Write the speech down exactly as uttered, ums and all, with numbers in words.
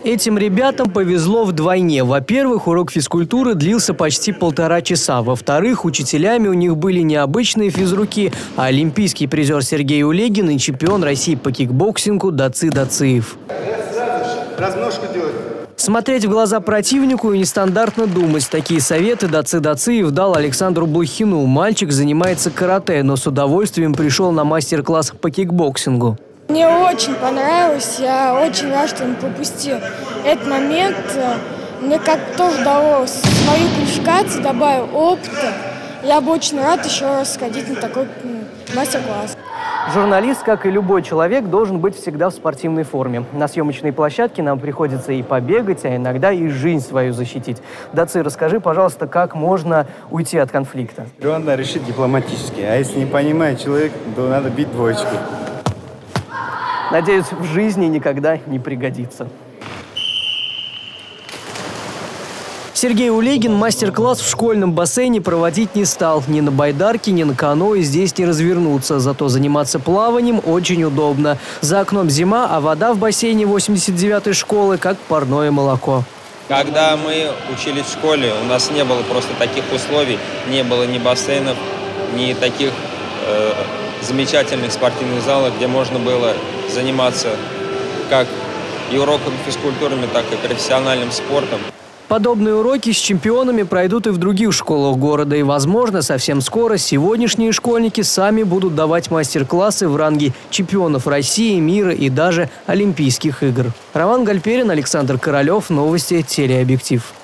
Этим ребятам повезло вдвойне. Во-первых, урок физкультуры длился почти полтора часа. Во-вторых, учителями у них были не обычные физруки, а олимпийский призер Сергей Улегин и чемпион России по кикбоксингу Даци Дациев. Размножку делать. Смотреть в глаза противнику и нестандартно думать. Такие советы Даци Дациев дал Александру Блохину. Мальчик занимается карате, но с удовольствием пришел на мастер-класс по кикбоксингу. Мне очень понравилось, я очень рад, что не пропустил этот момент. Мне как-то тоже дало свою квалификацию, добавил опыта. Я бы очень рад еще раз сходить на такой мастер-класс. Журналист, как и любой человек, должен быть всегда в спортивной форме. На съемочной площадке нам приходится и побегать, а иногда и жизнь свою защитить. Даци, расскажи, пожалуйста, как можно уйти от конфликта? Его надо решить дипломатически, а если не понимает человек, то надо бить двоечку. Надеюсь, в жизни никогда не пригодится. Сергей Улегин мастер-класс в школьном бассейне проводить не стал. Ни на байдарке, ни на каноэ здесь не развернуться. Зато заниматься плаванием очень удобно. За окном зима, а вода в бассейне восемьдесят девятой школы как парное молоко. Когда мы учились в школе, у нас не было просто таких условий. Не было ни бассейнов, ни таких э, замечательных спортивных залов, где можно было заниматься как и уроками физкультуры, так и профессиональным спортом. Подобные уроки с чемпионами пройдут и в других школах города. И, возможно, совсем скоро сегодняшние школьники сами будут давать мастер-классы в ранге чемпионов России, мира и даже Олимпийских игр. Роман Гальперин, Александр Королев. Новости телеобъектив.